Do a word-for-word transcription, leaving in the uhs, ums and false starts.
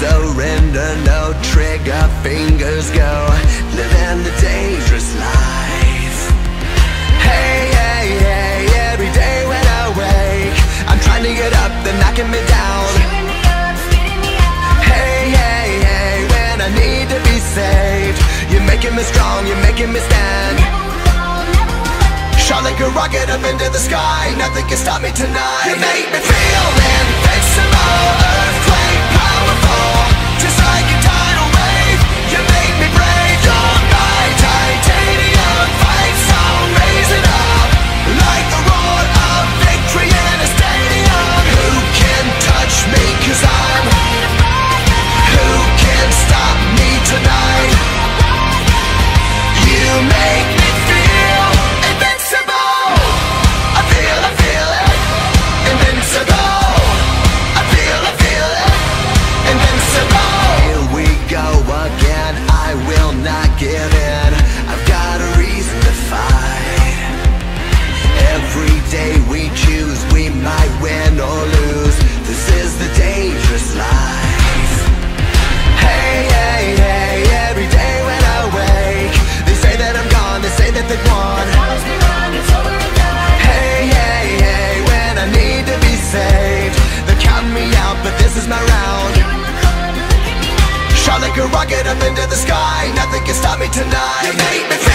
surrender, no trigger fingers go, living the dangerous life. Hey, hey, hey, every day when I wake, I'm trying to get up, they're knocking me down. Cheering me up, spitting me out. Hey, hey, hey, when I need to be saved, you're making me strong, you're making me stand. Never will fall, never will let. Shot like a rocket up into the sky, nothing can stop me tonight. You make me feel invincible, earthquake powerful, just like a tidal wave. You make me brave, you're my titanium fight song, raising up like the roar of victory in a stadium. Who can touch me, cause I'm Made of fire. who can stop me tonight? You make me feel invincible. I feel, I feel it, invincible. I feel, I feel it, invincible. Here we go again, I will not give in. I've got a reason to fight. Every day we choose, we might win or lose. This is the dangerous life. Hey, hey, hey, every day when I wake, they say that I'm gone, they say that they've won. Follows me around, it's over and done. Hey, hey, hey, when I need to be saved, they're counting me out, but this is my round. You're in the corner, look at me now. Shot like a rocket up into the sky, nothing can stop me tonight. You make me feel